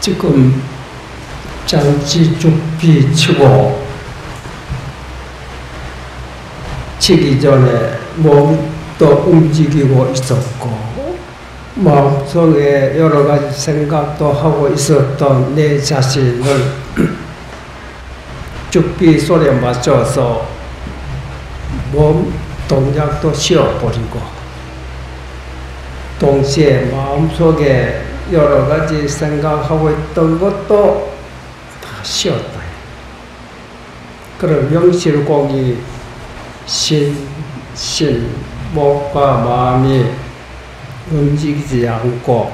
지금 장치 죽비 치고 치기 전에 몸도 움직이고 있었고 마음속에 여러 가지 생각도 하고 있었던 내 자신을 죽비 소리에 맞춰서 몸 동작도 쉬어버리고 동시에 마음속에 여러 가지 생각하고 있던 것도 다 쉬었다. 그럼 명실공히 몸과 마음이 움직이지 않고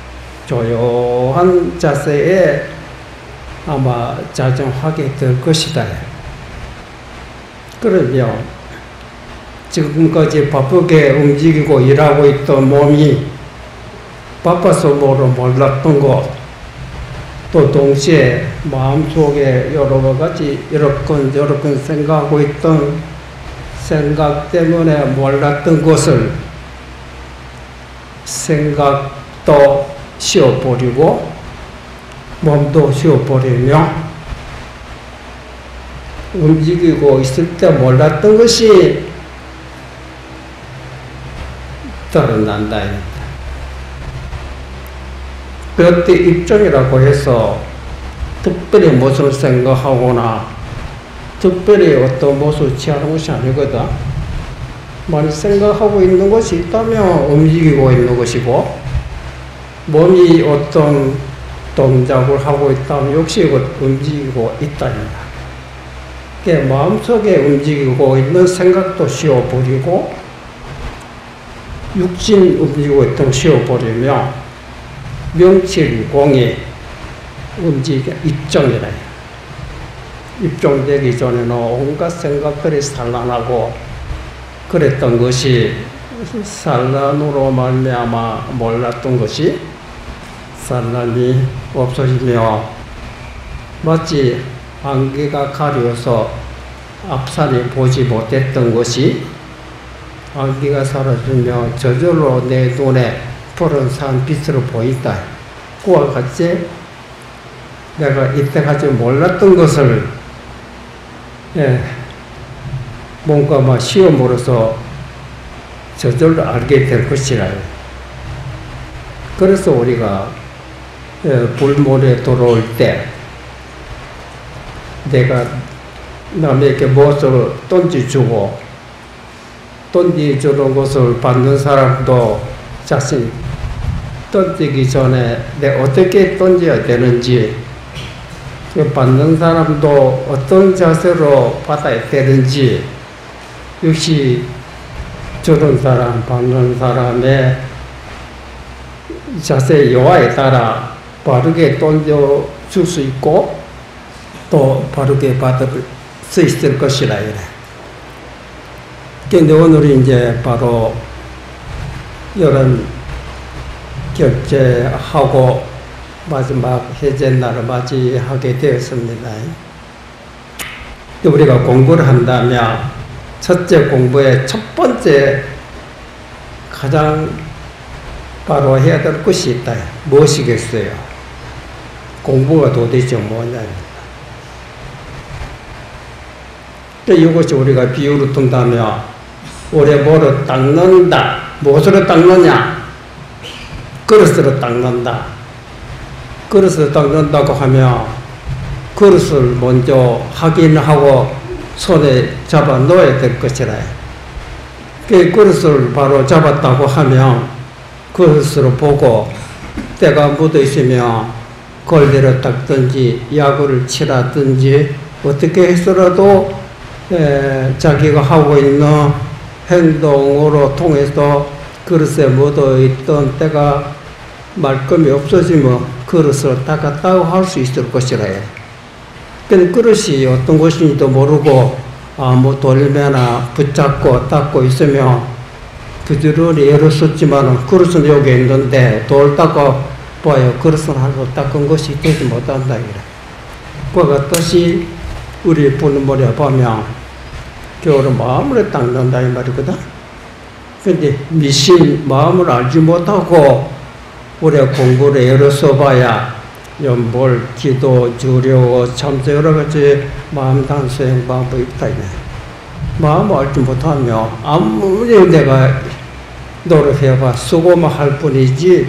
조용한 자세에 아마 자정하게 될 것이다. 그러면 지금까지 바쁘게 움직이고 일하고 있던 몸이 바빠서 몰랐던 것, 또 동시에 마음속에 여러 가지 여러건 생각하고 있던 생각 때문에 몰랐던 것을 생각도 쉬어버리고 몸도 쉬어버리며 움직이고 있을 때 몰랐던 것이 드러난다. 그때 입종이라고 해서 특별히 무엇을 생각하거나 특별히 어떤 모습을 취하는 것이 아니거든. 만약 생각하고 있는 것이 있다면 움직이고 있는 것이고 몸이 어떤 동작을 하고 있다면 역시 움직이고 있다입니다. 마음속에 움직이고 있는 생각도 쉬어버리고 육신 움직이고 있던 쉬어버리며 명실공히 움직이게 입종이라 해요. 입종되기 전에는 온갖 생각들이 산란하고 그랬던 것이 산란으로 말미암아 몰랐던 것이 산란이 없어지며 마치 안개가 가려서 앞산이 보지 못했던 것이 안개가 사라지며 저절로 내 눈에 푸른 산빛으로 보인다. 그와 같이 내가 이때까지 몰랐던 것을 뭔가 시험으로서 저절로 알게 될 것이라. 그래서 우리가 불문에 들어올 때 내가 남에게 무엇을 던져주고 던져주는 것을 받는 사람도 자신 던지기 전에 내가 어떻게 던져야 되는지 받는 사람도 어떤 자세로 받아야 되는지 역시 주는 사람, 받는 사람의 자세 여하에 따라 바르게 던져줄 수 있고 또 바르게 받을 수 있을 것이라 이래. 그런데 오늘은 이제 바로 이런 결제하고 마지막 해제날을 맞이하게 되었습니다. 우리가 공부를 한다면 첫째 공부의 첫 번째 가장 바로 해야 될 것이 있다. 무엇이겠어요? 공부가 도대체 뭐냐. 이것이 우리가 비유로 둔다면 오래 뭐를 닦는다. 무엇으로 닦느냐? 그릇으로 닦는다. 그릇을 닦는다고 하면 그릇을 먼저 확인하고 손에 잡아 넣어야 될 것이라. 그 그릇을 바로 잡았다고 하면 그릇으로 보고 때가 묻어 있으면 걸레를 닦든지 야구를 칠하든지 어떻게 해서라도 자기가 하고 있는 행동으로 통해서 그릇에 묻어있던 때가 말끔히 없어지면 그릇을 닦았다고 할 수 있을 것이라 해. 근데 그릇이 어떤 것인지도 모르고 아무 돌매나 붙잡고 닦고 있으면 부지런히 애를 썼지만 그릇은 여기 있는데 돌 닦아 봐요. 그릇은 하나도 닦은 것이 되지 못한다. 그와 같이 우리 부모를 보면 겨울은 마음을 닦는다 이 말이거든. 근데 미신 마음을 알지 못하고 우리가 공부를 애를 써봐야 연볼, 기도, 주려, 참세 여러 가지 마음 단수행 방법이 있다. 마음을 알지 못하면 아무리 내가 노력해봐 수고만 할 뿐이지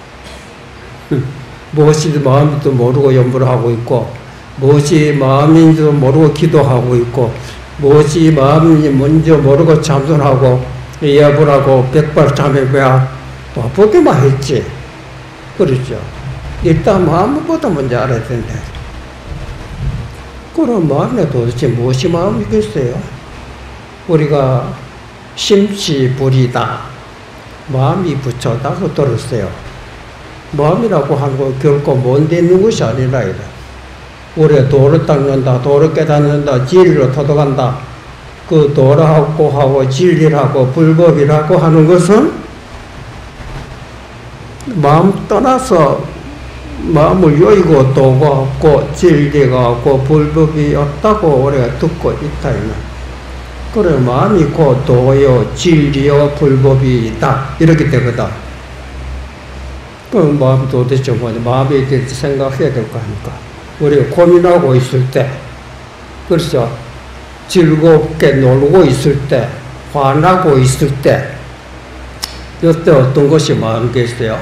무엇이 마음인지도 모르고 연불을 하고 있고 무엇이 마음인지도 모르고 기도하고 있고 무엇이 마음인지 뭔지 모르고 참선하고 예불하고 백발참회야 바쁘게만 했지. 그렇죠. 일단 마음보다 먼저 알아야 된다. 그럼 마음에 도대체 무엇이 마음이겠어요? 우리가 심치불이다. 마음이 부처다고 들었어요. 마음이라고 하는 건 결코 먼데 있는 것이 아니라 이래. 우리가 도를 닦는다, 도를 깨닫는다, 진리로 터득한다. 그 도라고 하고 진리라고 불법이라고 하는 것은 마음 떠나서 마음을 여의고 도가 없고 진리가 없고 불법이 없다고 우리가 듣고 있다. 그래 마음이 곧 도요 진리요 불법이 있다 이렇게 되거든. 그럼 마음 도대체 뭐냐? 마음에 대해서 생각해야 될 거 아닙니까? 우리가 고민하고 있을 때, 그렇죠? 즐겁게 놀고 있을 때, 화나고 있을 때, 이때 어떤 것이 마음이겠어요?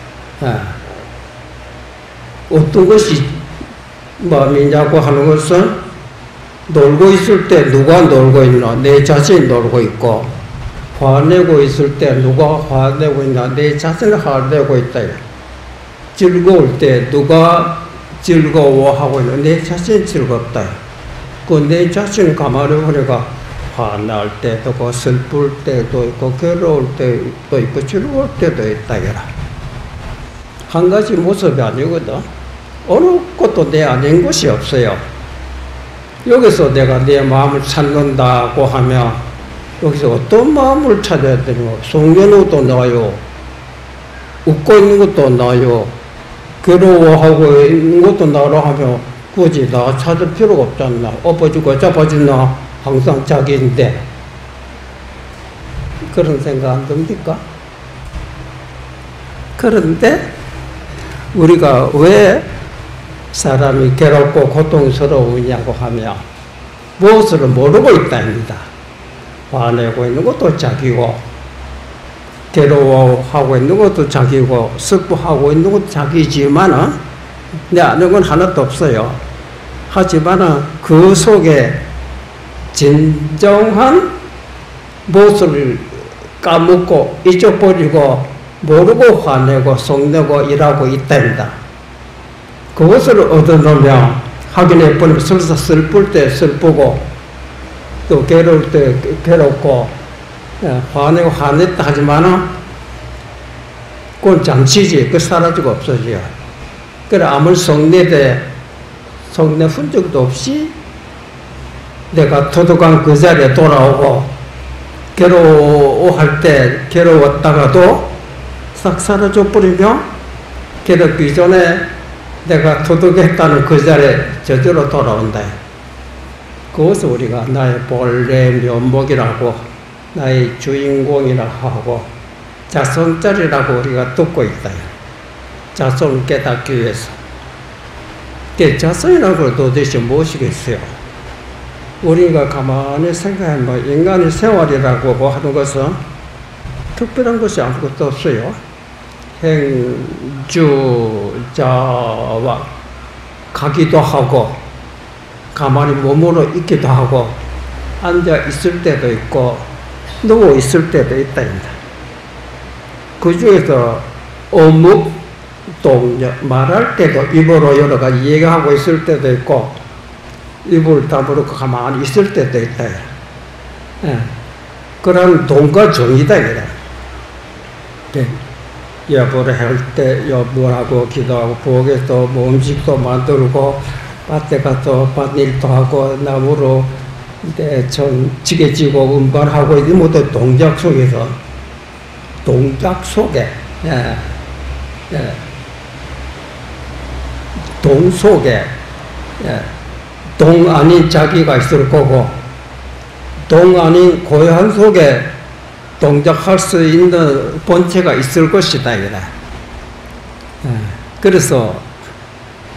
어떤 것이 마음이냐고 하는 것은 놀고 있을 때 누가 놀고 있나? 내 자신이 놀고 있고, 화내고 있을 때 누가 화내고 있나? 내 자신이 화내고 있다. 즐거울 때 누가 즐거워하고 있나? 내 자신이 즐겁다. 그 내 자신을 가만히 보니까 화날 때도 있고, 슬플 때도 있고, 괴로울 때도 있고, 즐거울 때도 있다. 한 가지 모습이 아니거든. 어느 것도 내 아닌 것이 없어요. 여기서 내가 내 마음을 찾는다고 하면 여기서 어떤 마음을 찾아야 되는 거? 속여놓은 것도 나요. 웃고 있는 것도 나요. 괴로워하고 있는 것도 나로 하면 굳이 나 찾을 필요가 없잖아. 엎어지고 잡아주나 항상 자기인데. 그런 생각 안 듭니까? 그런데 우리가 왜 사람이 괴롭고 고통스러우냐고 하면 무엇을 모르고 있다입니다. 화내고 있는 것도 자기고 괴로워하고 있는 것도 자기고 슬퍼하고 있는 것도 자기지만은 내 아는 건 하나도 없어요. 하지만은 그 속에 진정한 무엇을 까먹고 잊어버리고 모르고 화내고 속내고 일하고 있다입니다. 그것을 얻어놓으면 확인해 보면 설사 슬플 때 슬프고 또 괴로울 때 괴롭고 화내고 화냈다 하지만은 그건 잠시지. 그 사라지고 없어져요. 그래 아무리 속내 흔적도 없이 내가 도둑한 그 자리에 돌아오고 괴로워할 때 괴로웠다가도 싹 사라져 버리면 괴롭기 전에 내가 도둑했다는 그 자리에 저절로 돌아온다. 그것을 우리가 나의 본래 면목이라고 나의 주인공이라고 하고 자성짜리라고 우리가 듣고 있다. 자성을 깨닫기 위해서. 자성이라는 걸 도대체 무엇이겠어요? 우리가 가만히 생각하면 인간의 생활이라고 하는 것은 특별한 것이 아무것도 없어요. 행주자와 가기도 하고 가만히 몸으로 있기도 하고 앉아 있을 때도 있고 누워 있을 때도 있다입니다. 그 중에서 어묵 동력 말할 때도 입으로 여러 가지 얘기하고 있을 때도 있고 입을 다물고 가만히 있을 때도 있다. 그런 동과 정이다. 여보를 할 때 여보라고 기도하고 부엌에서 뭐 음식도 만들고 밭에 가서 밭일도 하고 나무로 지게 지고 운반하고 이 모두 동작 속에서 동작 속에 동 속에 동 아닌 자기가 있을 거고 동 아닌 고향 속에 동작할 수 있는 본체가 있을 것이다. 그래서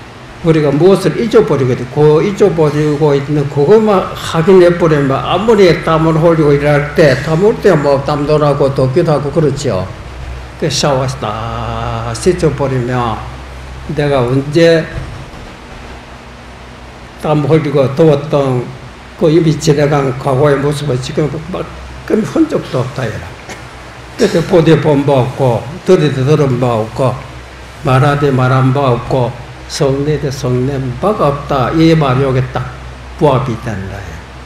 우리가 무엇을 잊어버리거든. 그 잊어버리고 있는 그것만 확인해버리면 아무리 땀을 흘리고 일할 때, 땀 흘 때 뭐 땀도 나고 덥기도 하고 그렇죠. 그 샤워해서 다 씻어버리면 내가 언제 땀 흘리고 더웠던 그 이미 지나간 과거의 모습을 지금 막 흔적도 없다. 그때 보되 본 바 없고, 들이대 들은 바 없고, 말하되 말한 바 없고, 성내되 성낸 바가 없다. 이 말이 여기 딱 부합이 된다.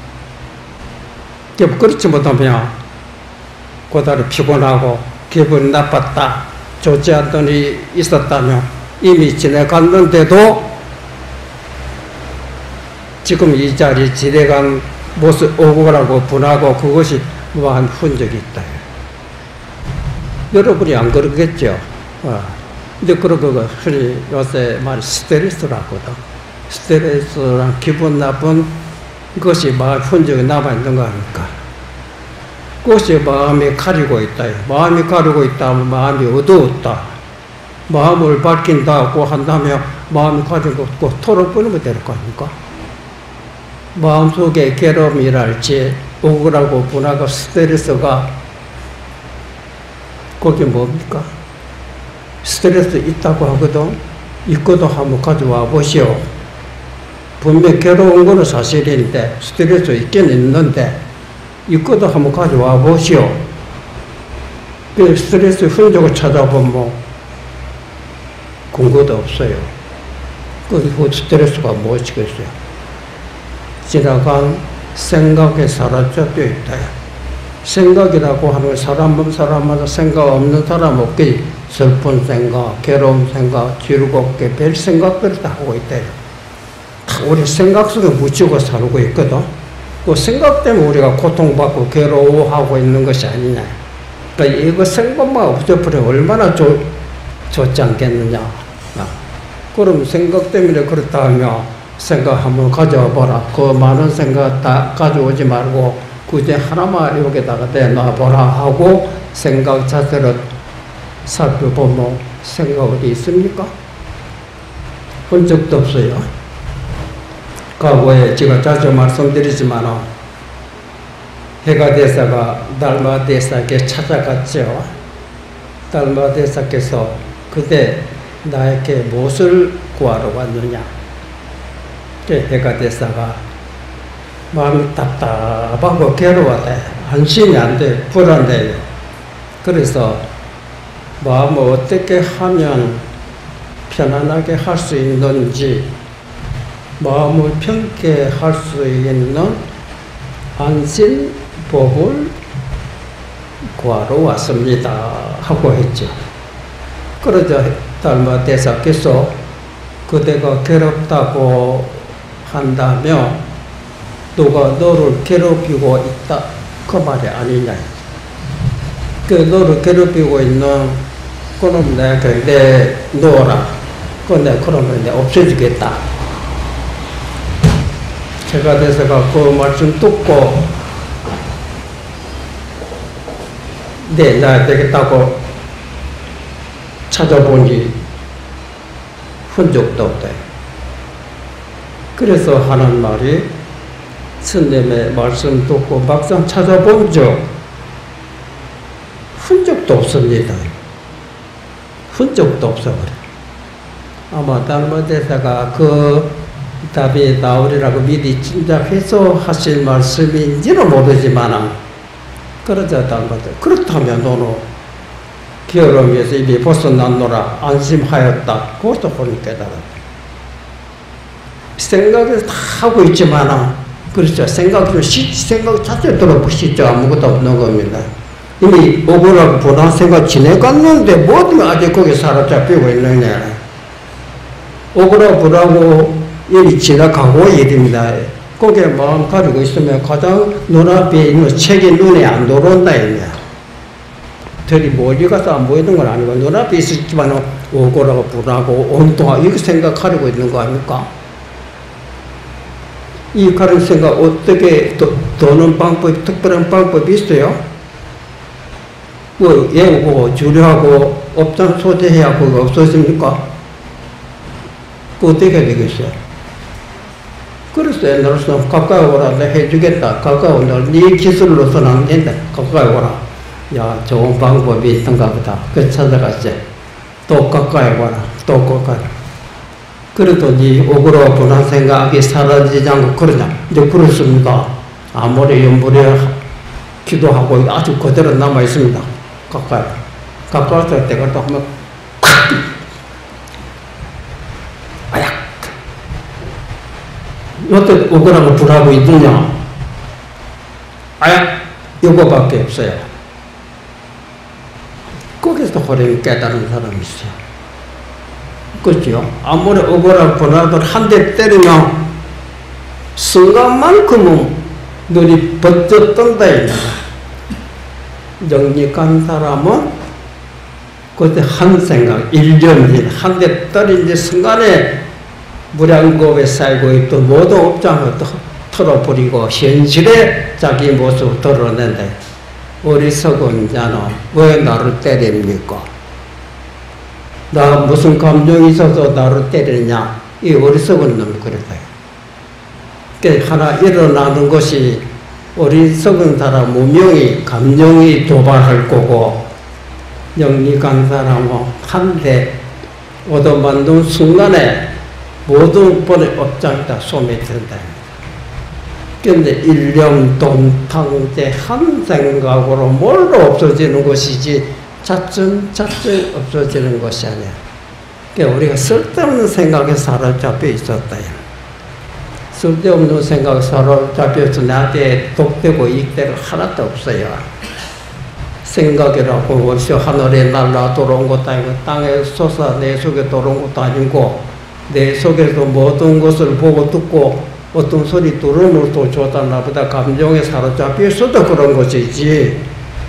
그렇지 못하면 고다리 피곤하고 기분이 나빴다. 좋지 않던 일이 있었다면 이미 지나갔는데도 지금 이 자리에 지내간 모습 억울하고 분하고 그것이 무한 흔적이 있다. 여러분이 안 그러겠죠? 근데 그런 거 흔히 요새 말 스트레스라거든. 스트레스랑 기분 나쁜 것이 마음 흔적이 남아있는 거 아닙니까? 그것이 마음이 가리고 있다. 마음이 가리고 있다면 마음이 어두웠다. 마음을 밝힌다고 한다면 마음이 가리고 있고 토를 끊으면 될 거 아닙니까? 마음속에 괴로움이랄지 억울하고 분하고 스트레스가 그게 뭡니까? 스트레스 있다고 하거든. 있거든 한번 가져와 보시오. 분명 괴로운 거는 사실인데 스트레스 있긴 있는데 있거든 한번 가져와 보시오. 그 스트레스 흔적을 찾아보면 근거도 없어요. 그 스트레스가 무엇이겠어요? 지나간 생각에 사라져져 있다. 생각이라고 하는 사람마다 생각 없는 사람 없게 슬픈 생각, 괴로운 생각, 즐겁게 별 생각들을 다 하고 있다. 다 우리 생각 속에 묻히고 살고 있거든. 그 생각 때문에 우리가 고통받고 괴로워하고 있는 것이 아니냐. 그러니까 이거 생각만 없어버리면 얼마나 좋지 않겠느냐. 그럼 생각 때문에 그렇다 하면 생각 한번 가져와 보라. 그 많은 생각 다 가져오지 말고 그중에 하나만 여기다가 내놔보라 하고 생각 자체를 살펴보면 생각 어디 있습니까? 본 적도 없어요. 과거에 제가 자주 말씀드리지만 해가 대사가 달마 대사에게 찾아갔죠. 달마 대사께서 그때 나에게 무엇을 구하러 왔느냐. 해가 대사가 마음이 답답하고 괴로워해. 안심이 안 돼. 불안해요. 그래서 마음을 어떻게 하면 편안하게 할 수 있는지 마음을 편케 할 수 있는 안심법을 구하러 왔습니다. 하고 했죠. 그러자 달마 대사께서 그대가 괴롭다고 한다면 누가 너를 괴롭히고 있다 그 말이 아니냐. 그 너를 괴롭히고 있는 그놈 내가 내 놓아라. 그러면 내 없애주겠다. 제가 대사가 그 말씀 듣고 네 놔야 되겠다고 찾아보니 흔적도 없다. 그래서 하는 말이 스님의 말씀 듣고 막상 찾아본 적 흔적도 없습니다. 흔적도 없어 그래. 아마 달마 대사가 그 답이 나오리라고 미리 짐작해서 하실 말씀인지는 모르지만 그러자 달마 대사 그렇다면 너는 게으름에서 이미 벗어났노라 안심하였다. 그것도 본인 깨달았다. 생각을 다 하고 있지만 그렇죠. 생각 자체를 들어보시죠. 아무것도 없는 겁니다. 이미 억울하고 분한 생각 지내갔는데 뭐 때문에 아직 거기 사로잡히고 있느냐. 억울하고 분하고 이미 지나가고 일입니다. 거기에 마음 가지고 있으면 가장 눈앞에 있는 책이 눈에 안 들어온다. 들이 멀리 가서 안 보이는 건 아니고 눈앞에 있었지만 억울하고 분하고 온통하고 이렇게 생각하려고 있는 거 아닙니까? 이 가는 생각 어떻게 도는 방법이 특별한 방법이 있어요? 뭐 외우고 주려하고 업장 소재해야 그거 없어집니까? 그 어떻게 되겠어요? 그래서 옛날에는 가까이 오라, 내가 해주겠다. 가까이 오라. 네 기술로서는 안 된다. 가까이 오라. 야, 좋은 방법이 있던가 보다. 그 찾아갔지. 또 가까이 와라. 또 가까이. 그래도 네 억울하고 분한 생각이 사라지지 않고 그러냐. 이제 그렇습니다. 아무리 연불에 기도하고 아주 그대로 남아있습니다. 가까이. 가까워서 때가 또 하면 아약. 어떤 억울하고 불하고 있느냐. 아약. 이거밖에 없어요. 거기서 호령이 깨달은 사람이 있어요. 그렇죠? 아무리 억울하고 분하고 한 대 때리면 순간만큼은 눈이 번쩍 뜬다. 영lik한 사람은 그때 한 생각, 일념일, 한 대 때린 순간에 무량겁에 쌓이고 있던 모든 업장을 털어버리고 현실에 자기 모습을 드러낸다. 어리석은 자는 왜 나를 때립니까? 나 무슨 감정이 있어서 나를 때리냐? 이 어리석은 놈이 그랬다. 그러니까 하나 일어나는 것이 어리석은 사람 무명이 감정이 도발할 거고 영리한 사람은 한 대 얻어만든 순간에 모든 번의 업장이 다 소멸된다. 그런데 일념 동탕제 한 생각으로 뭘로 없어지는 것이지 차츰차츰 없어지는 것이 아니야. 그러니까 우리가 쓸데없는 생각에 사로잡혀 있었다. 쓸데없는 생각에 사로잡혀서 나한테 독되고 이익되고 하나도 없어요. 생각이라고 벌써 하늘에 날라 들어온 것도 아니고 땅에 솟아 내 속에 들어온 것도 아니고 내 속에서 모든 것을 보고 듣고 어떤 소리 들으면 또 좋다 나보다 감정에 사로잡혀 있어도 그런 것이지.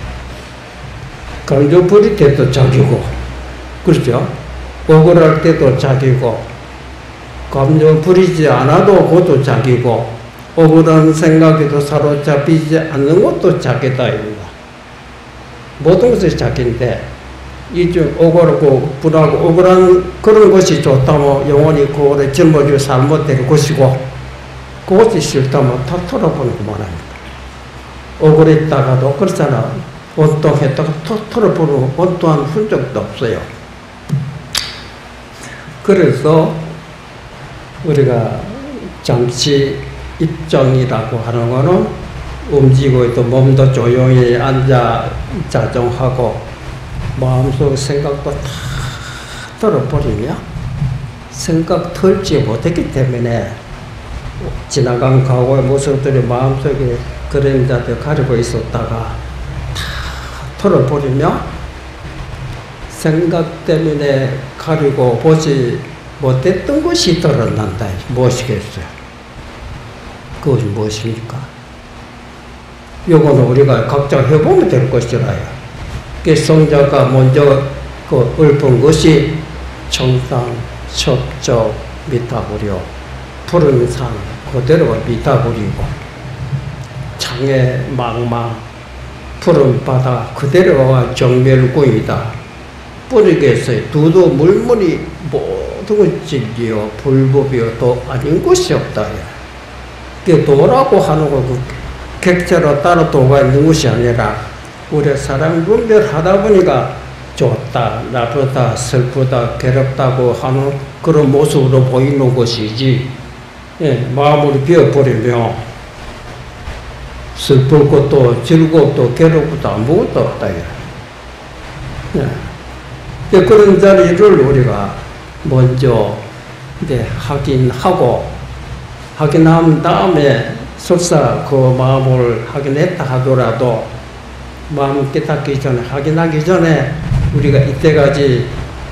감정 부릴 때도 자기고, 그렇죠? 억울할 때도 자기고, 감정 부리지 않아도 그것도 자기고, 억울한 생각에도 사로잡히지 않는 것도 자기다. 모든 것이 자기인데, 이 중 억울하고 분하고 억울한 그런 것이 좋다면 영원히 그거를 짊어지고 잘못될 것이고, 그것이 싫다면 다 털어보는 것만합니다. 억울했다가도 그렇잖아. 원통했다가 털어보는 원통한 흔적도 없어요. 그래서 우리가 장치 입정이라고 하는 거는 움직이고 있고 몸도 조용히 앉아 자정하고 마음속 생각도 다 털어버리며 생각 털지 못했기 때문에 지나간 과거의 모습들이 마음속에 그림자들 가리고 있었다가 다 털어버리며 생각 때문에 가리고 보지 못했던 것이 드러난다. 무엇이겠어요? 그것이 무엇입니까? 요거는 우리가 각자 해보면 될 것이라요. 그 성자가 먼저 그 읊은 것이 청산, 첩적, 미타부려, 푸른 산 그대로가 미타부리고 창의 망망, 푸른 바다 그대로가 정멸구이다. 뿌리겠어요. 두두 물물이 모든 진리요 불법이요 도 아닌 것이 없다. 그 도라고 하는 거 그 객체로 따로 도가 있는 것이 아니라 우리 사람 분별하다 보니까 좋다, 나쁘다, 슬프다, 괴롭다고 하는 그런 모습으로 보이는 것이지. 예, 마음을 비워버리면 슬플 것도 즐겁도 괴롭고도 아무것도 없다. 예. 그런 자리를 우리가 먼저 이제 확인한 다음에 설사 그 마음을 확인했다 하더라도 마음 깨닫기 전에 확인하기 전에 우리가 이때까지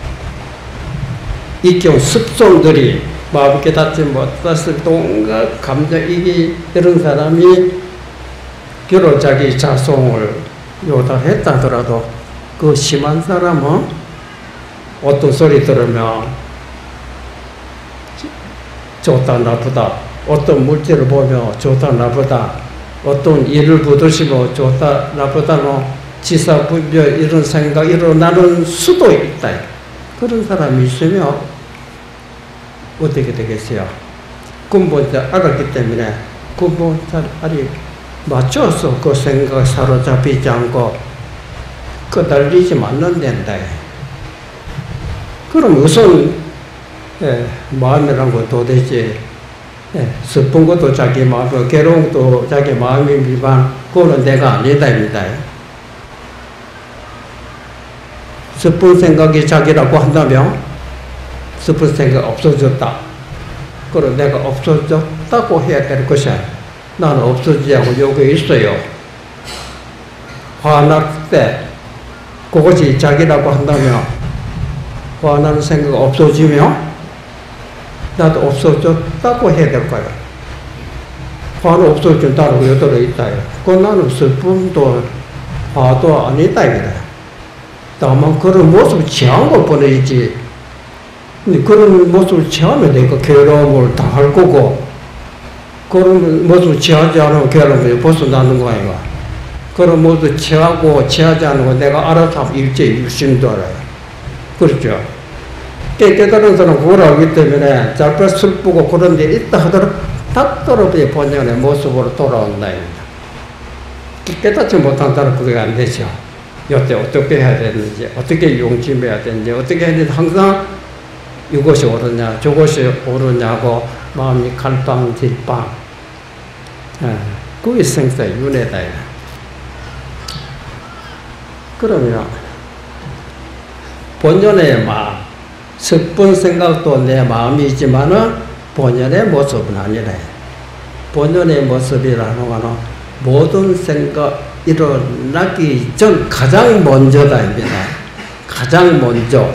익혀온 습성들이 마음 깨닫지 못했을 동각 감정이기 이런 사람이 비록 자기 자성을 요달했다 하더라도 그 심한 사람은 어떤 소리 들으면 좋다 나쁘다, 어떤 물질을 보며 좋다 나쁘다, 어떤 일을 부딪히면 좋다 나쁘다는 지사분별 이런 생각이 일어나는 수도 있다. 그런 사람이 있으면 어떻게 되겠어요? 근본자 알았기 때문에 근본자리 맞춰서 그 생각에 사로잡히지 않고 끄달리지면 않는 된다. 그럼 우선 마음이란 거 도대체 슬픈 것도 자기 마음, 괴로운 것도 자기 마음이지만 그거는 내가 아니다입니다. 슬픈 생각이 자기라고 한다면 슬픈 생각 없어졌다. 그럼 내가 없어졌다고 해야 될 것이야. 나는 없어지지 않고 여기 있어요. 화날 때 그것이 자기라고 한다면 화나는 생각 없어지면 나도 없어졌다고 해야 될 거야. 화는 없어진 나는 왜 들어있다. 그건 나는 슬픔도 화도 아니다. 다만 그런 모습을 취한 것 뿐이지. 그런 모습을 취하면 내가 괴로움을 당할 거고, 그런 모습을 취하지 않으면 괴로움을 벗어나는 거 아이가. 그런 모습을 취하고 취하지 않은 거 내가 알아서 하면 일제일심도 알아요. 그렇죠? 깨달은 사람은 그걸 알기 때문에 자꾸 슬프고 그런 데 있다 하더라도 딱 떨어져 본연의 모습으로 돌아온다. 깨닫지 못한 사람은 그게 안 되죠. 여태 어떻게 해야 되는지, 어떻게 용심해야 되는지, 어떻게 해야 되는지 항상 이것이 옳으냐, 저것이 옳으냐고 마음이 갈팡질팡. 그게 생사의 윤회다. 그러면 본연의 마음, 슬픈 생각도 내 마음이지만은 본연의 모습은 아니라 본연의 모습이라는 것은 모든 생각 일어나기 전 가장 먼저다입니다. 가장 먼저.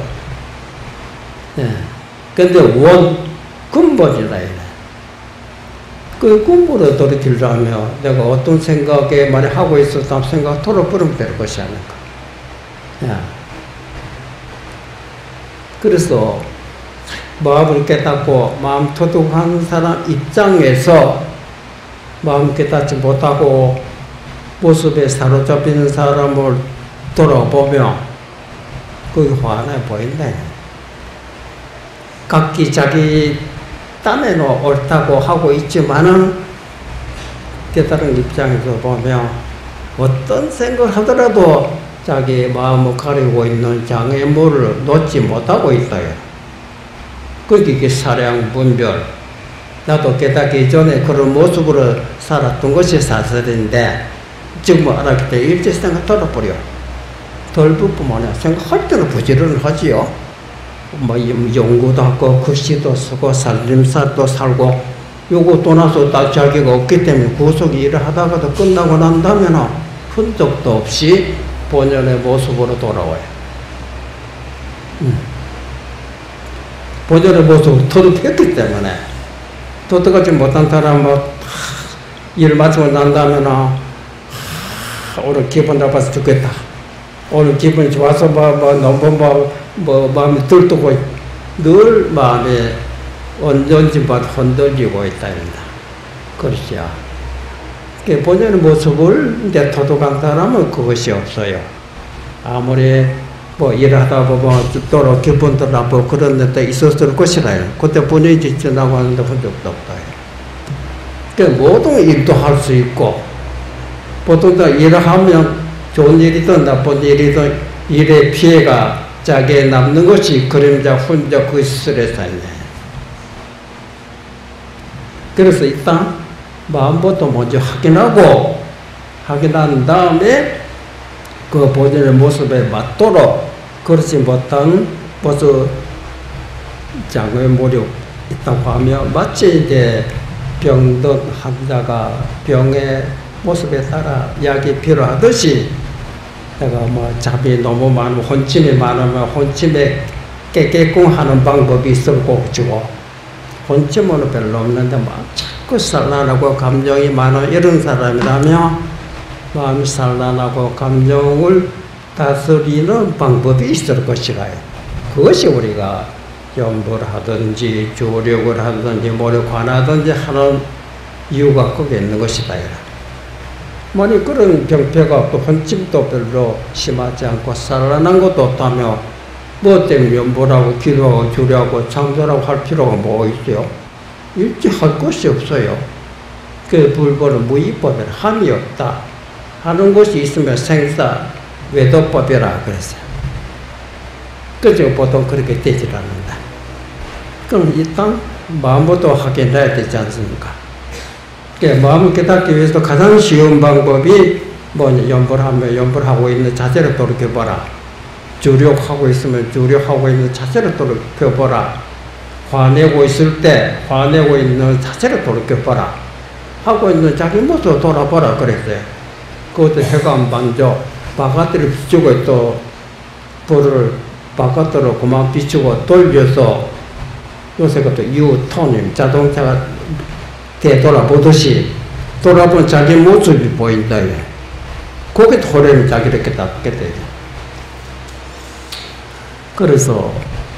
근데 근본이다. 그 근본을 돌이키려면 내가 어떤 생각에 만약 하고 있었다면 생각 털어버리면 될 것이 아닐까. 그래서 마음을 깨닫고 마음 토독한 사람 입장에서 마음 깨닫지 못하고 모습에 사로잡히는 사람을 돌아보면 그게 화나 보인다. 각기 자기 딴에는 옳다고 하고 있지만은 깨달은 입장에서 보면 어떤 생각을 하더라도 자기 마음을 가리고 있는 장애물을 놓지 못하고 있어요. 그게 사량 분별. 나도 깨닫기 전에 그런 모습으로 살았던 것이 사실인데 지금 알았기 때문에 일제 생각 돌아버려. 덜뿐만 아니라 생각할 때는 부지런하지요. 뭐 연구도 하고 글씨도 쓰고 살림살도 살고 요거 떠나서 딱 자기가 없기 때문에 구속 일을 하다가도 끝나고 난다면 흔적도 없이 본연의 모습으로 돌아와요. 본연의 모습을 터득했기 때문에 터득하지 못한 사람은 일 마치고 난다면 오늘 기분 나빠서 죽겠다. 오늘 기분이 좋아서 너무 마음이 들뜨고 늘 마음에 언전지만 흔들리고 있다입니다. 그렇죠. 본연의 모습을 이제 터득한 사람은 그것이 없어요. 아무리 뭐 일하다 보면 또로 기분도 나쁘고 그런 데 있었을 것이라요. 그때 본인이 지나고 하는데 흔적도 없다. 그러니까 모든 일도 할 수 있고 보통 다 일을 하면 좋은 일이든 나쁜 일이든 일의 피해가 자기에 남는 것이 그림자 혼자 그 스트레스예요. 그래서 일단 마음부터 먼저 확인한 다음에 그 본인의 모습에 맞도록 그렇지 못한 모습 장애물이 있다고 하면 마치 이제 병든 환자가 병의 모습에 따라 약이 필요하듯이 내가 뭐 잡이 너무 많으면 혼침이 많으면 혼침에 깨끗하는 방법이 있을 거고 혼침은 별로 없는데 막 자꾸 산란하고 감정이 많은 이런 사람이라면 마음이 산란하고 감정을 다스리는 방법이 있을 것이라요. 그것이 우리가 연부를 하든지 조력을 하든지 모력관하든지 하는 이유가 거기에 있는 것이다. 만약 그런 병폐가 또 혼침도 별로 심하지 않고 산란한 것도 없다면 뭐 때문에 연보라고 기도하고 주례하고 창조라고 할 필요가 뭐 있어요? 일체 할 것이 없어요. 그 불보는 무의법이라 함이 없다. 하는 것이 있으면 생사 외도법이라 그랬어요. 그저 보통 그렇게 되질 않는다. 그럼 일단 마음부터 확인해야 되지 않습니까? 마음을 깨닫기 위해서 가장 쉬운 방법이 뭐냐, 연불하면 연불하고 있는 자세를 돌이켜보라. 주력하고 있으면 주력하고 있는 자세를 돌이켜보라. 화내고 있을 때 화내고 있는 자세를 돌이켜보라. 하고 있는 자기 모습을 돌아보라 그랬어요. 그것도 해관 반조, 바깥으로 비추고 또 불을 바깥으로 그만 비추고 돌려서 요새 그것도 유턴임, 자동차가 되돌아보듯이 돌아보면 자기 모습이 보인다. 그게 도래는 자기를 깨닫게 돼요. 그래서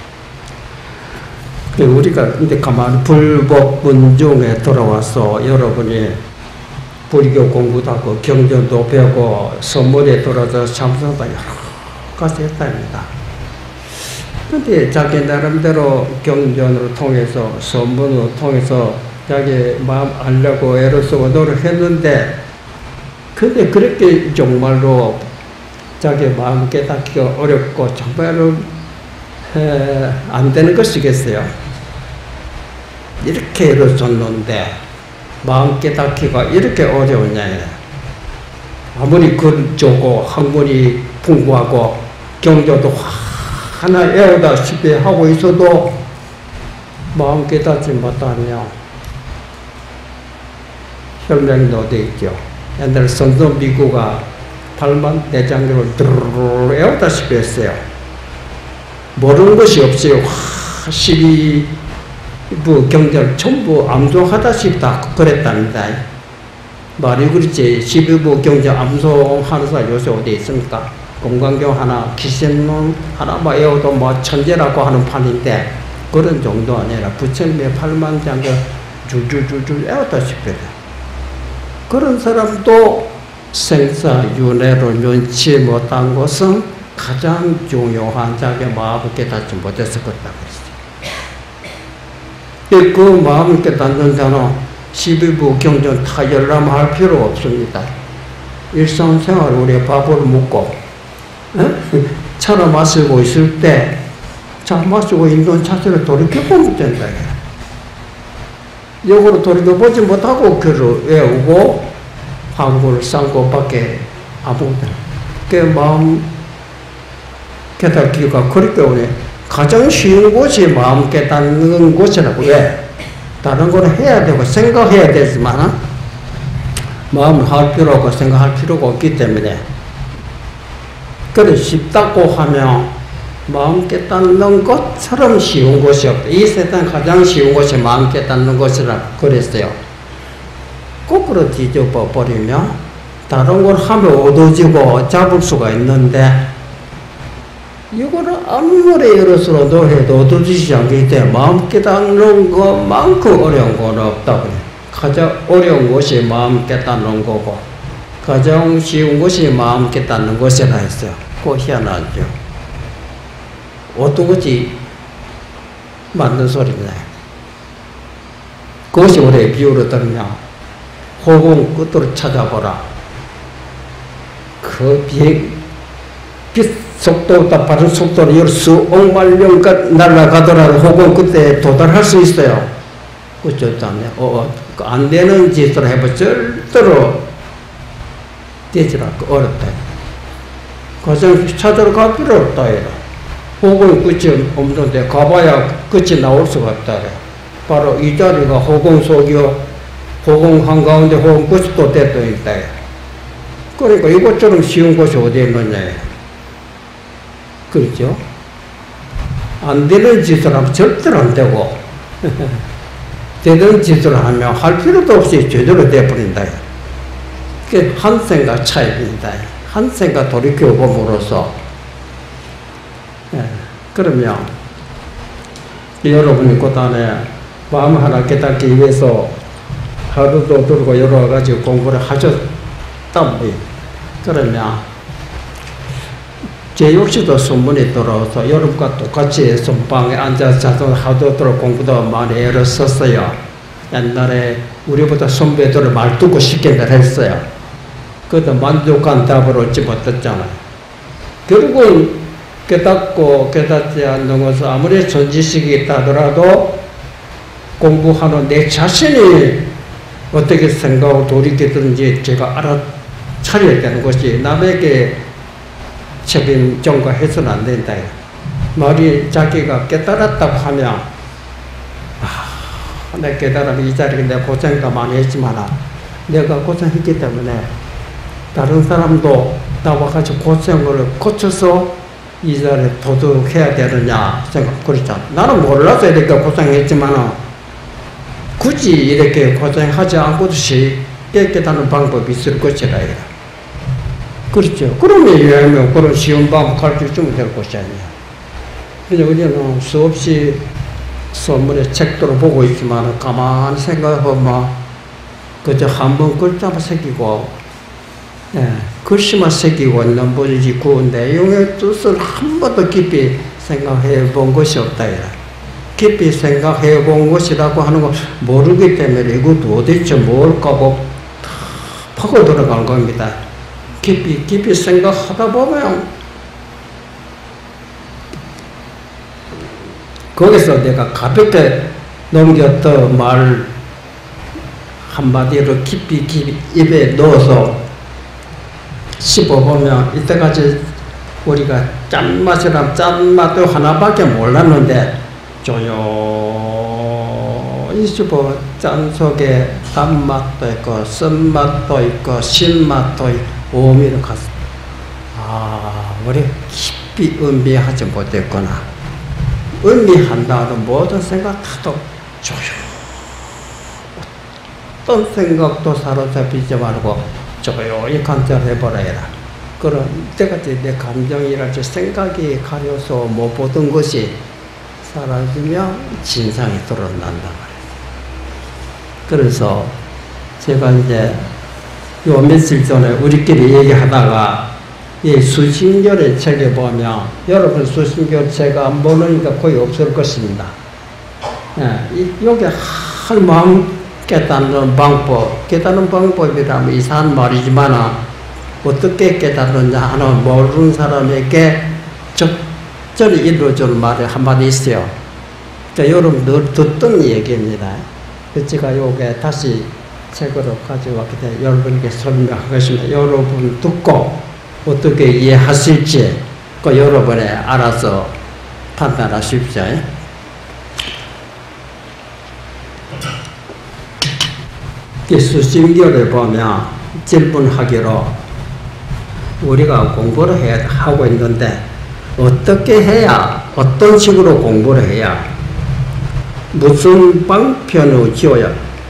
우리가 근데 가만히 불법문중에 돌아와서 여러분이 불교 공부도 하고 경전도 배우고 선물에 돌아서 참선도 여러 가지 했답니다. 근데 자기 나름대로 경전으로 통해서 선문으로 통해서 자기 마음 알려고 애를 쓰고 노력했는데 근데 그렇게 정말로 자기 마음 깨닫기가 어렵고 정말로 안 되는 것이겠어요. 이렇게 애를 썼는데 마음 깨닫기가 이렇게 어려우냐. 아무리 글 좋고 학문이 풍부하고 경조도 하나 외우다시피 하고 있어도 마음 깨닫지 못하며 혈맹도 돼 있죠. 옛날 성도 미구가 8만 대장경을 드르르 외우다시피 했어요. 모르는 것이 없어요. 12부 경전을 전부 암송하다시피 다 그랬답니다. 말이 그렇지. 12부 경전 암송하는 사람 요새 어디 있습니까? 공관경 하나, 기신론 하나 외워도 뭐 천재라고 하는 판인데 그런 정도 아니라 부처님의 8만 장경 줄줄줄줄 외웠다시피 해요. 그런 사람도 생사윤회를 면치 못한 것은 가장 중요한 자기 마음을 깨닫지 못해서 그렇다 그랬어요. 그 마음을 깨닫는 자는 12부 경전 다 열람할 필요 없습니다. 일상생활 우리 밥을 먹고 차를 마시고 있을 때 차 마시고 있는 자세를 돌이켜보면 된다. 역으로 돌이켜보지 못하고 글을 외우고 한국을 쌓고 밖에 아무것도 그 마음 깨닫기가 그렇게 오네. 가장 쉬운 곳이 마음 깨닫는 곳이라고. 왜? 다른 거는 해야 되고 생각해야 되지만 마음을 할 필요가 생각할 필요가 없기 때문에 그래 쉽다고 하면 마음 깨닫는 것처럼 쉬운 곳이 없다. 이 세상 가장 쉬운 곳이 마음 깨닫는 곳이라 그랬어요. 거꾸로 뒤집어 버리면 다른 걸 하면 얻어지고 잡을 수가 있는데 이거를 아무리 여러서로 해도 얻어지지 않기 때문에 마음 깨닫는 것만큼 어려운 건 없다 그래. 가장 어려운 것이 마음 깨닫는 거고 가장 쉬운 것이 마음 깨닫는 것이라 했어요. 그거 희한하죠. 어떤 것이 맞는 소리냐. 그것이 우리의 비유로 들으면 호공 끝으로 찾아보라. 그 빛 속도보다 빠른 속도로 열 수억만 년간 날아가더라도 호공 끝에 도달할 수 있어요. 어쩌지 않네. 안 되는 짓을 해봐 절대로 되지 않고 어렵다. 가장 찾으러 갈 필요 없다. 호공 끝이 없는데 가봐야 끝이 나올 수가 없다. 바로 이 자리가 호공 속이요. 호공 한가운데 호공 끝이 또 됐다. 그러니까 이것처럼 쉬운 곳이 어디에 있느냐. 그렇죠? 안 되는 짓을 하면 절대로 안 되고 되는 짓을 하면 할 필요도 없이 제대로 돼버린다. 그게 한생과 차이입니다. 한생과 돌이켜봄으로써 그러면 여러분이 그 안에 마음 하나 깨닫기 위해서 하루도 들고 여러 가지 공부를 하셨다. 그러면 제 역시도 소문이 들어서 여러분과 똑같이 손방에 앉아서 하도록 공부도 많이 애를 썼어요. 옛날에 우리보다 선배들을 말두고 시킨다 했어요. 그것도 만족한 답을 얻지 못했잖아요. 결국은 깨닫고 깨닫지 않는 것은 아무리 전지식이 있다 하더라도 공부하는 내 자신이 어떻게 생각하고 돌이키든지 제가 알아차려야 되는 것이 남에게 책임 전가해서는 안 된다. 말이 자기가 깨달았다고 하면 내 깨달으면 이 자리에 내가 고생도 많이 했지만 내가 고생했기 때문에 다른 사람도 나와 같이 고생을 거쳐서 이 자리에 도둑해야 되느냐 생각 그렇잖아. 나는 몰라서 이렇게 고생했지만 굳이 이렇게 고생하지 않고도 쉽게 깨닫는 방법이 있을 것이라 이라. 그렇죠. 그러면 이해하면 그런 쉬운 방법 가르쳐 주면 될 것이 아니야. 그래서 우리는 수없이 선문의 책들을 보고 있지만 가만히 생각하면 그저 한번 글자만 새기고 글씨만 새기고 있는 분이지 그 내용의 뜻을 한 번도 깊이 생각해 본 것이 없다. 깊이 생각해 본 것이라고 하는 거 모르기 때문에 이거 도대체 뭘까 고 파고 들어간 겁니다. 깊이 생각하다 보면 거기서 내가 가볍게 넘겼던 말 한마디로 깊이 입에 넣어서 씹어보면 이때까지 우리가 짠맛이란 짠맛도 하나밖에 몰랐는데 조용히 씹어 짠 속에 단맛도 있고 쓴맛도 있고 신맛도 있고 오미를 갔어. 우리 깊이 음미하지 못했구나. 음미한다는 모든 생각 다도 조용. 어떤 생각도 사로잡히지 말고 조용히 관찰해보라. 그런 때까지 내 감정이랄지 생각이 가려서 못 보던 것이 사라지면 진상이 드러난단 말이에요. 그래서 제가 이제 요 며칠 전에 우리끼리 얘기하다가 이 수신결의 책에 보면 여러분 수신결 책 안 보니까 거의 없을 것입니다. 여기 할 마음 깨닫는 방법, 깨닫는 방법이라면 이상한 말이지만 어떻게 깨닫느냐 하는 모르는 사람에게 적절히 이루어질 말이 한마디 있어요. 그러니까 여러분 늘 듣던 얘기입니다. 제가 요게 다시 책으로 가져왔기 때문에 여러분께 설명하겠습니다. 여러분 듣고 어떻게 이해하실지 그 여러분이 알아서 판단하십시오. 수신결에 보면 질문하기로 우리가 공부를 하고 있는데 어떻게 해야 어떤 식으로 공부를 해야 무슨 방편을 지어야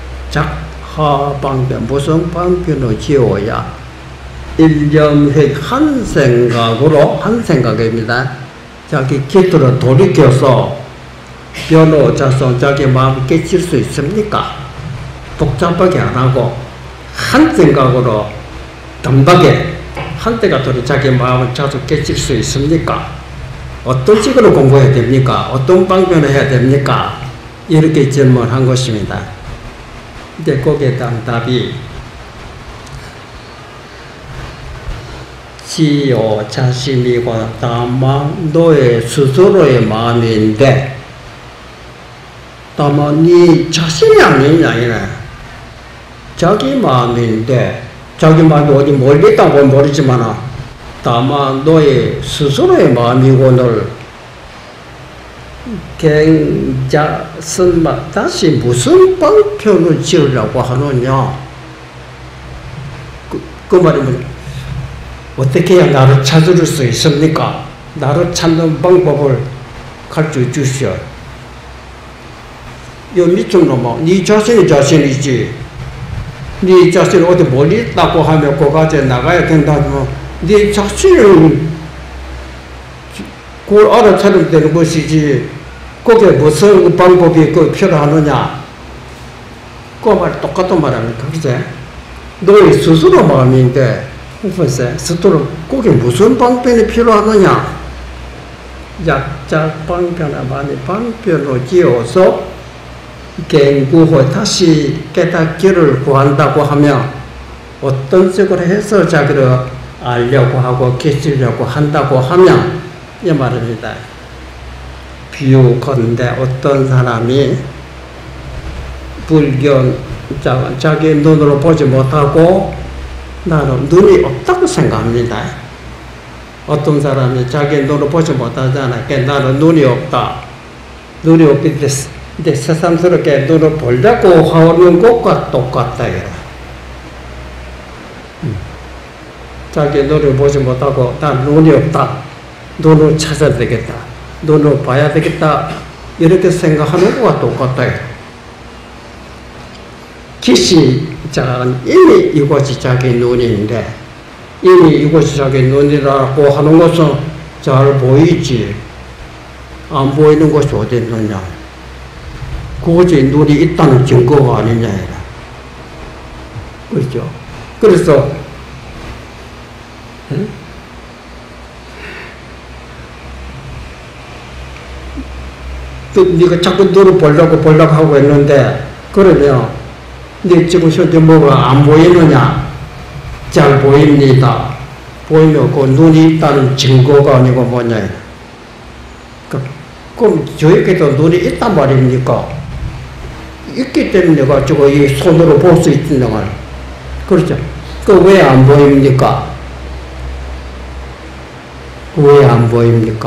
작하방편 무슨 방편을 지어야 일념획 한 생각입니다. 자기 깃들어 돌이켜서 변호자성 자기 마음 깨칠 수 있습니까? 복잡하게 안 하고 한 생각으로 단박에 한 때가 돌이 자기 마음을 자주 깨칠 수 있습니까? 어떤 식으로 공부해야 됩니까? 어떤 방편을 해야 됩니까? 이렇게 질문한 것입니다. 근데 거기에 대한 답이 지요 자신이고 다만 너의 스스로의 마음인데 다만 네 자신이 아니냐 이래. 자기 마음인데 자기 마음이 어디 멀리 있다고 모르지만 다만 너의 스스로의 마음이고는 갱자선마 다시 무슨 방편을 지으려고 하느냐. 그 말이면 어떻게 해야 나를 찾을 수 있습니까? 나를 찾는 방법을 가르쳐 주시오. 요 미친놈아, 네 자신이 자신이지. 네 자신이 어디 멀리 있다고 하면 거기까지 나가야 된다면 네 자신을 그걸 알아차리면 되는 것이지. 거기에 무슨 방법이 필요하느냐. 그 말 똑같은 말 아닙니까? 그제? 너의 스스로 마음인데 글쎄, 스스로 거기 무슨 방편이 필요하느냐? 약자 방편을 많이 방편으로 지어서 갱구호 다시 깨닫기를 구한다고 하면 어떤 식으로 해서 자기를 알려고 하고 계시려고 한다고 하면 이 말입니다. 비유컨대 어떤 사람이 불견 자기 눈으로 보지 못하고 나는 눈이 없다고 생각합니다. 어떤 사람이 자기 눈으로 보지 못하잖아. 나는 눈이 없다. 눈이 없기 때문에 새삼스럽게 눈을 보려고 하는 것과 똑같다. 자기 눈을 보지 못하고 난 눈이 없다. 눈을 찾아야 되겠다. 눈을 봐야 되겠다. 이렇게 생각하는 것과 똑같다. 기시자는 이미 이것이 자기 눈인데 이미 이것이 자기 눈이라고 하는 것은 잘 보이지 안 보이는 것이 어디 있느냐. 그것이 눈이 있다는 증거가 아니냐. 그렇죠. 그래서 네가 자꾸 눈을 보려고 하고 있는데 그러면 네 지금 현재 뭐가 안 보이느냐? 잘 보입니다. 보이면 그 눈이 있다는 증거가 아니고 뭐냐? 그럼 저에게도 눈이 있단 말입니까? 있기 때문에 가지고 이 손으로 볼 수 있는 걸. 그렇죠? 그 왜 안 보입니까? 왜 안 보입니까?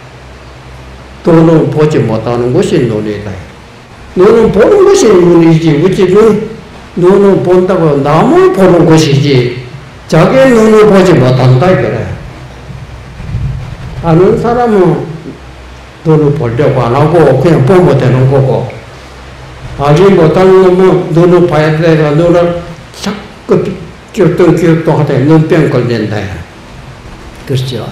눈은 보지 못하는 것이 눈이다. 눈은 보는 것이 눈이지. 어찌 눈은 본다고 남을 보는 것이지. 자기 눈을 보지 못한다. 그래. 아는 사람은 눈을 보려고 안 하고 그냥 보면 되는 거고. 알지 못하는 놈은 눈을 봐야 되니까 눈을 자꾸 기울뚱기울뚱 하다 눈병 걸린다. 그렇죠?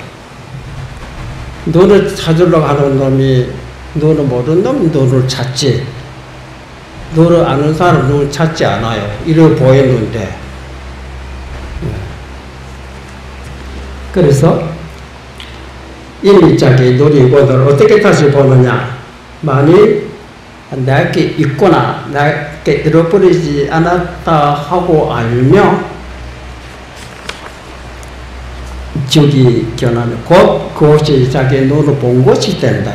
눈을 찾으려고 하는 놈이 눈을 모르는 놈이 눈을 찾지. 눈을 아는 사람은 눈을 찾지 않아요. 이렇게 보이는데. 그래서 이미 자기 눈이 이것을 어떻게 다시 보느냐. 만일 내게 있거나 내게 잃어버리지 않았다 하고 알며 즉이 견하는 곧 그것이 자기 눈을 본 것이 된다.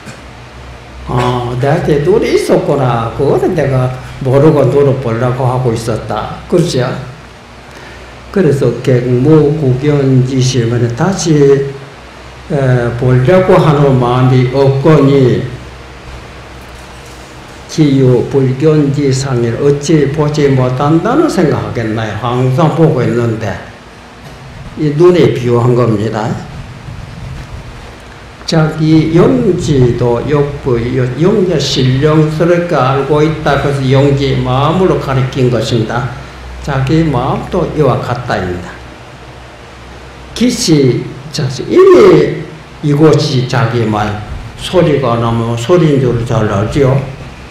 내한테 눈이 있었구나. 그거는 내가 모르고 눈을 보려고 하고 있었다. 그렇죠? 그래서 객무구견지시면 다시 보려고 하는 마음이 없거니 기유 불견지상을 어찌 보지 못한다는 생각하겠나요? 항상 보고 있는데 이 눈에 비유한 겁니다. 자기 영지도 영지 신령스럽게 알고 있다. 그래서 영지 마음으로 가리킨 것입니다. 자기 마음도 이와 같다입니다. 기시 이미 이곳이 자기 말 소리가 나면 소리인 줄 잘 알죠.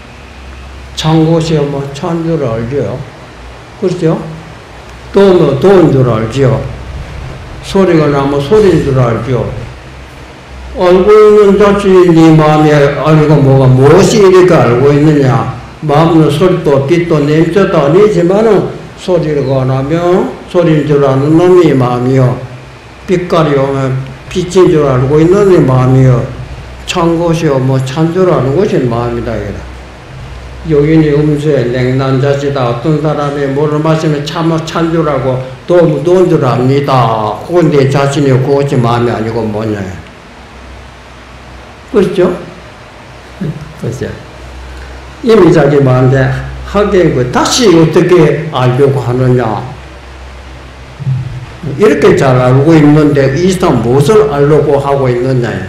찬곳이면 찬 줄 알죠. 그렇죠? 도는 도인 줄 알죠. 소리가 나면 소리인 줄 알죠. 알고 있는 자신이 네 마음에 알고 무엇이 이렇게 알고 있느냐. 마음은 소리도 빛도 냄새도 아니지만은 소리가 나면 소리인 줄 아는 놈이 마음이요. 빛깔이 오면 빛인 줄 알고 있는 놈이 마음이요. 찬 것이요 찬 줄 아는 것이 마음이다. 여인이 음수에 냉난자지다. 어떤 사람이 물을 마시면 찬 줄 알고 또는 줄 압니다. 그건 내 자신이요. 그것이 마음이 아니고 뭐냐. 그렇죠? 그렇죠. 이미 자기 마음에 하게 다시 어떻게 알려고 하느냐. 이렇게 잘 알고 있는데 이 사람 무엇을 알려고 하고 있느냐.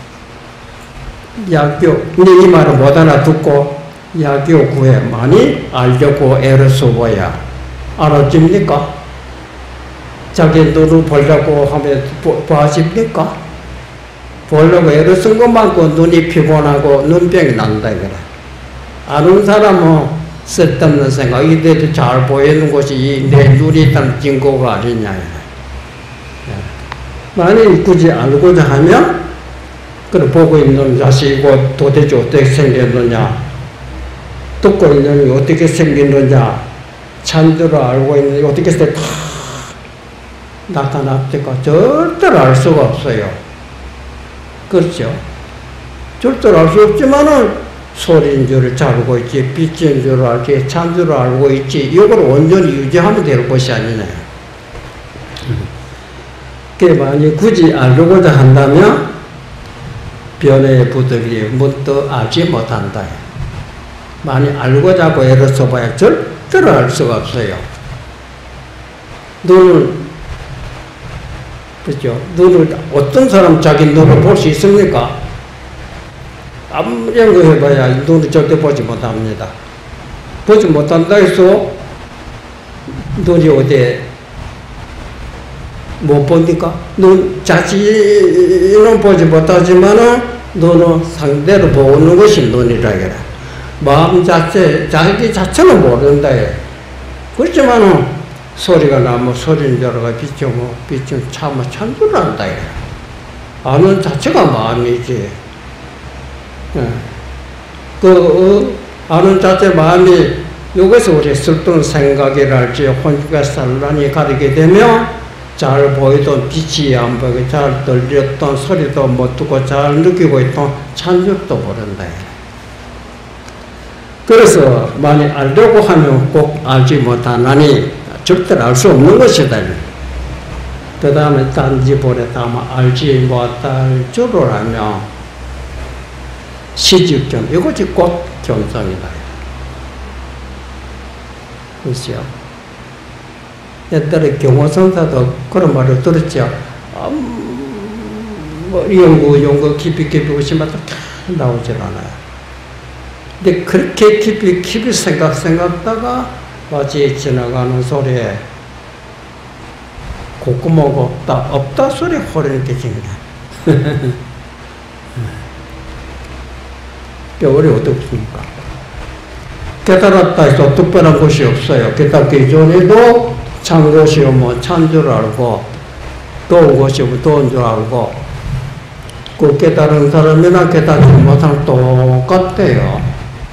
야교, 이 말을 못 알아듣고 야교 구해 많이 알려고 애를 써봐야 알아집니까? 자기 눈을 보려고 하면 봐집니까? 보려고 애를 쓴 것만큼 눈이 피곤하고 눈병이 난다. 그래. 아는 사람은 쓸데없는 생각, 이래도 잘 보이는 것이 내 눈이 있다는 증거가 아니냐. 만일 굳이 알고자 하면, 그걸 보고 있는 자식이고 도대체 어떻게 생겼느냐, 듣고 있는 놈이 어떻게 생겼느냐, 참들어 알고 있는 놈이 어떻게 해서 다 나타납니까? 절대로 알 수가 없어요. 그렇죠? 절대로 알 수 없지만은 소리인 줄 알고 있지, 빛인 줄 알지, 찬 줄 알고 있지, 이걸 온전히 유지하면 될 것이 아니네. 그게 만약 굳이 알고자 한다면 변해의 부득이 문득 알지 못한다. 많이 알고자 하고 애를 써봐야 절대로 알 수가 없어요. 눈을, 그죠? 눈을, 어떤 사람 자기 눈을 볼 수 있습니까? 아무리 연구해봐야 눈을 절대 보지 못합니다. 보지 못한다 해서 눈이 어디에 못 봅니까? 눈 자신은 보지 못하지만은 눈은 상대로 보는 것이 눈이라 그래. 마음 자체, 자기 자체는 모른다 해. 그렇지만은 소리가 나면 소리인 줄 알고 빛은 참으면 찬 줄 안다 해. 아는 자체가 마음이지. 아는 자체 마음이, 여기서 우리 쓸던 생각이랄지 혼과 산란이 가리게 되면 잘 보이던 빛이 안 보이고 잘 들렸던 소리도 못 듣고 잘 느끼고 있던 찬줄도 모른다. 그래서 많이 알려고 하면 꼭 알지 못하나니 절대로 알 수 없는 것이다. 그 다음에 단지보래 다만 알지 못할 줄을 알면 시집견, 이것이 곧 견성이다. 그렇죠? 옛날에 경호선사도 그런 말을 들었죠. 뭐 연구 깊이 오시면 나오질 않아요. 근데 그렇게 깊이 생각다가 마치 지나가는 소리에 콧구멍 없다 소리 호르는 게 생긴다. 뼈울이 어떻습니까? 깨달았다 해서 특별한 것이 없어요. 깨닫기 전에도 찬 것이 오면 찬 줄 알고, 더운 것이 오면 더운 줄 알고, 그 깨달은 사람이나 깨닫지 못한 똑같아요.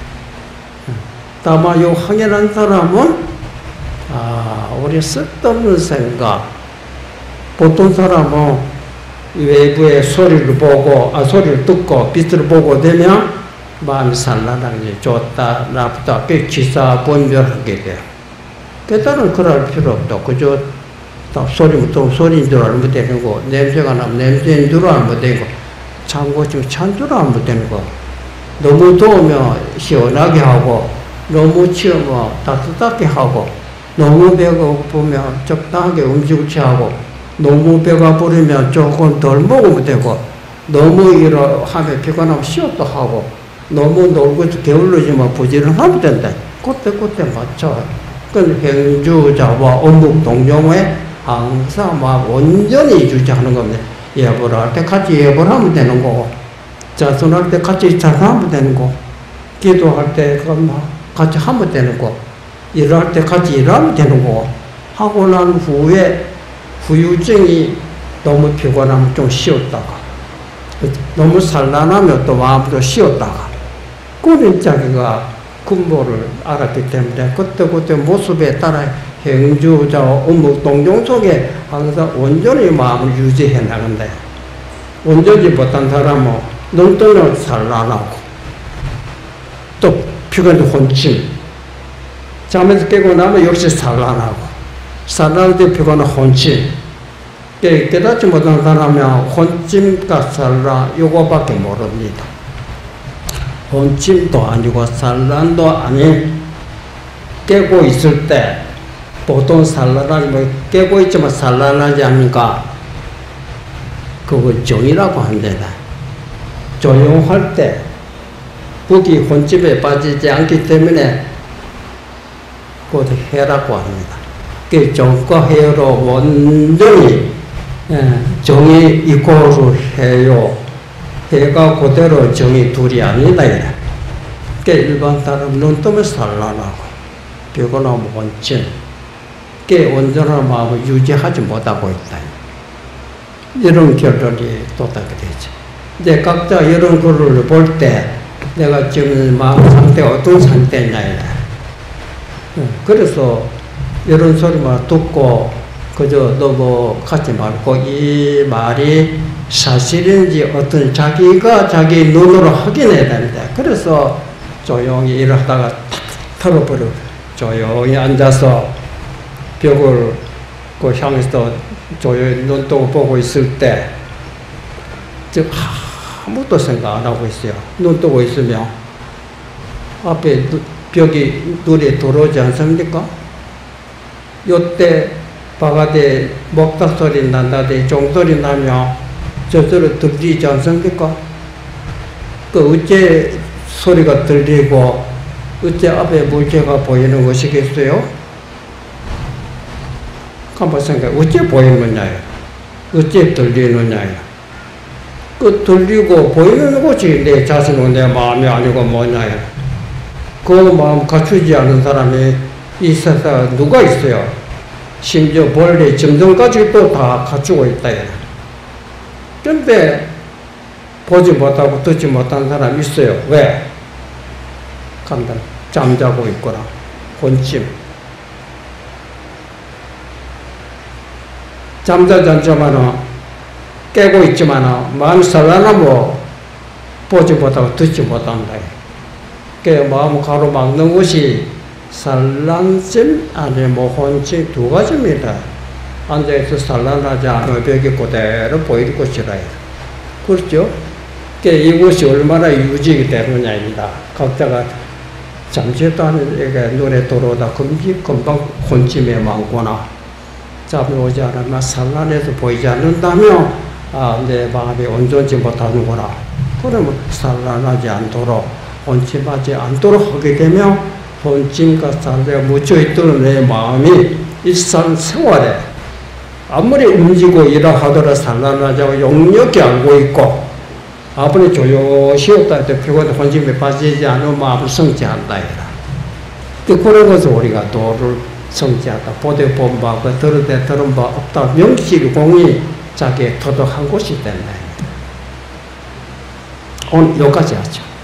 다만 요 확연한 사람은, 우리 쓸데없는 생각, 보통 사람은 외부의 소리를 보고, 소리를 듣고, 빛을 보고 되면 마음이 산란하게 좋다, 나쁘다, 그 기사 분별하게 돼요. 깨달은 그럴 필요 없다. 그저 소리면 또 소리인 줄 알면 되는 거, 냄새가 나면 냄새인 줄 알면 되는 거, 찬 것이면 찬 줄 알면 되는 거, 너무 더우면 시원하게 하고, 너무 추우면 따뜻하게 하고, 너무 배고프면 적당하게 음식을 취하고, 너무 배가 부르면 조금 덜 먹으면 되고, 너무 일을 하면 피곤하면 쉬었다 하고, 너무 놀고 게을러지면 부지런하면 된다. 그때 맞춰. 그 행주자와 어묵동정에 항상 막 온전히 유지하는 겁니다. 예불 할 때 같이 예불하면 되는 거고, 자선할 때 같이 자선하면 되는 거, 기도할 때 같이 하면 되는 거, 일할 때 같이 일하면 되는 거고, 하고 난 후에 후유증이 너무 피곤하면 좀 쉬었다가, 너무 산란하면 또 마음도 쉬었다가, 그런 자기가 근본을 알았기 때문에 그때 모습에 따라 행주자와 어묵동정 속에 항상 온전히 마음을 유지해 나간다. 온전히 못한 사람은 눈뜨는 산란하고, 또 피곤해도 혼침, 잠에서 깨고 나면 역시 산란하고, 산란할 때 피곤한 혼침, 깨닫지 못한 사람은 혼침과 산란 요거밖에 모릅니다. 혼침도 아니고 산란도 아닌, 깨고 있을 때 보통 산란하지 뭐 깨고 있지만 산란하지 않으니까 그걸 정이라고 한다. 조용할 때 북이 혼침에 빠지지 않기 때문에 그것도 해라고 합니다. 그 정과 해로 완전히 정이 이고를 해요. 해가 그대로 정이 둘이 아니다. 그 일반 사람 눈 뜨면 산란하고 피곤하면 혼침, 그 온전한 마음을 유지하지 못하고 있다. 이런 결론이 도달이 되죠. 이제 각자 이런 글을 볼 때 내가 지금 마음 상태가 어떤 상태냐에 그래서 이런 소리만 듣고 그저 넘어가지 말고 이 말이 사실인지 어떤 자기가 자기 눈으로 확인해야 됩니다. 그래서 조용히 일을 하다가 탁 털어버려 조용히 앉아서 벽을 향해서 조용히 눈 뜨고 보고 있을 때 즉 아무것도 생각 안 하고 있어요. 눈 뜨고 있으면 앞에 벽이 눈에 들어오지 않습니까? 요때 바가지 목탁 소리 난다든지 종소리 나면 저절로 들리지 않습니까? 그 어째 소리가 들리고 어째 앞에 물체가 보이는 것이겠어요? 한번 생각해. 어째 보이느냐요? 어째 들리느냐요? 그 들리고 보이는 것이 내 자신은 내 마음이 아니고 뭐냐요? 그 마음 갖추지 않은 사람이 이 세상에 누가 있어요? 심지어 본래 점성까지도 다 갖추고 있다. 그런데 보지 못하고 듣지 못한 사람이 있어요. 왜? 간단. 잠자고 있거나 혼침. 잠자지 않지만은 깨고 있지만은 마음이 산란하면 보지 못하고 듣지 못한다. 그 마음 가로막는 것이 산란심 아니면 혼침 두 가지입니다. 앉아있어 산란하지 않으면 벽이 그대로 보일 것이라. 그렇죠? 이것이 얼마나 유지가 되느냐입니다. 각자가 잠시도 않게 눈에 들어오다 금방 혼침에 많거나 잠이 오지 않으면 산란해서 보이지 않는다면 내 마음이 온전치 못하는구나. 그러면 산란하지 않도록 혼침하지 않도록 하게 되면 혼침과 산란에 묻혀있던 내 마음이 일상생활에 아무리 움직이고 일을 하더라도 산란하자고 역력히 알고 있고 아무리 조용히 쉬었다 해도 피곤해 혼침에 빠지지 않으면 마음을 성취한다. 그런 것을 우리가 도를 성취하다. 보되 본 바, 들을 때 들은 바 없다. 명실공히 자기의 토독한 곳이 된다. 오늘 여기까지 하죠.